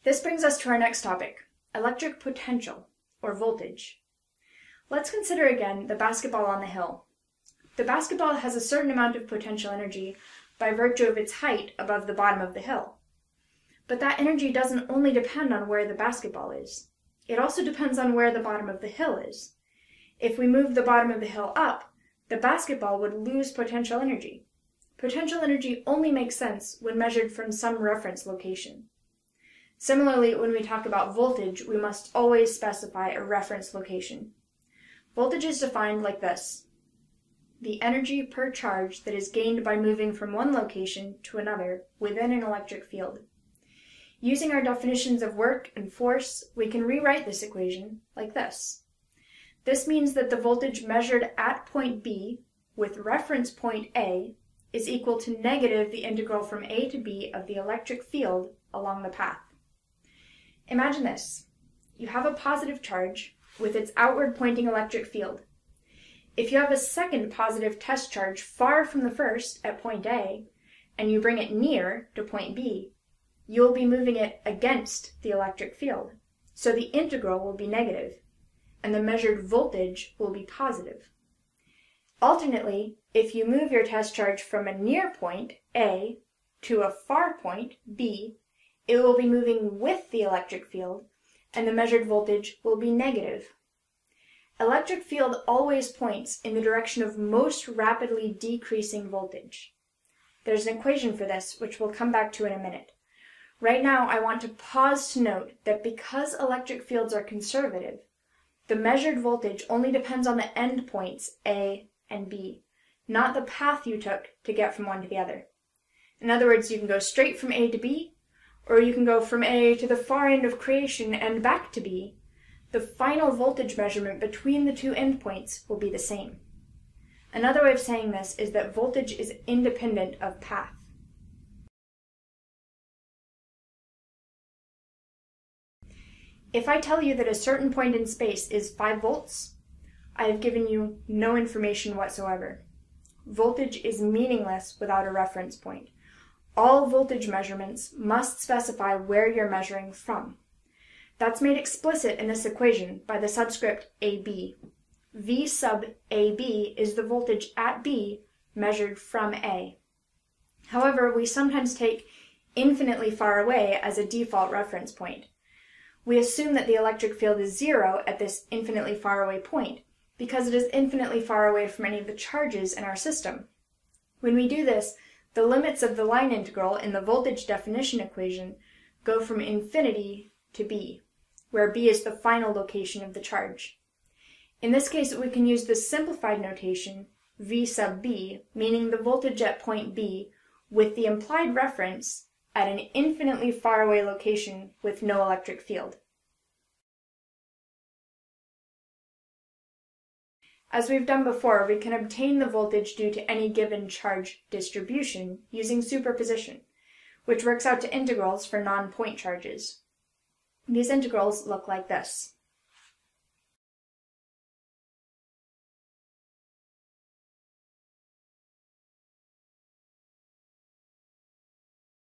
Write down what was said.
This brings us to our next topic, electric potential, or voltage. Let's consider again the basketball on the hill. The basketball has a certain amount of potential energy by virtue of its height above the bottom of the hill. But that energy doesn't only depend on where the basketball is. It also depends on where the bottom of the hill is. If we move the bottom of the hill up, the basketball would lose potential energy. Potential energy only makes sense when measured from some reference location. Similarly, when we talk about voltage, we must always specify a reference location. Voltage is defined like this: the energy per charge that is gained by moving from one location to another within an electric field. Using our definitions of work and force, we can rewrite this equation like this. This means that the voltage measured at point B with reference point A is equal to negative the integral from A to B of the electric field along the path. Imagine this. You have a positive charge with its outward pointing electric field. If you have a second positive test charge far from the first at point A, and you bring it near to point B, you will be moving it against the electric field, so the integral will be negative, and the measured voltage will be positive. Alternately, if you move your test charge from a near point, A, to a far point, B, it will be moving with the electric field, and the measured voltage will be negative. Electric field always points in the direction of most rapidly decreasing voltage. There's an equation for this, which we'll come back to in a minute. Right now, I want to pause to note that because electric fields are conservative, the measured voltage only depends on the endpoints A and B, not the path you took to get from one to the other. In other words, you can go straight from A to B, or you can go from A to the far end of creation and back to B. The final voltage measurement between the two endpoints will be the same. Another way of saying this is that voltage is independent of path. If I tell you that a certain point in space is 5 volts, I have given you no information whatsoever. Voltage is meaningless without a reference point. All voltage measurements must specify where you're measuring from. That's made explicit in this equation by the subscript AB. V sub AB is the voltage at B measured from A. However, we sometimes take infinitely far away as a default reference point. We assume that the electric field is 0 at this infinitely far away point, because it is infinitely far away from any of the charges in our system. When we do this, the limits of the line integral in the voltage definition equation go from infinity to B, where B is the final location of the charge. In this case, we can use the simplified notation V sub B, meaning the voltage at point B, with the implied reference at an infinitely far away location with no electric field. As we've done before, we can obtain the voltage due to any given charge distribution using superposition, which works out to integrals for non-point charges. These integrals look like this.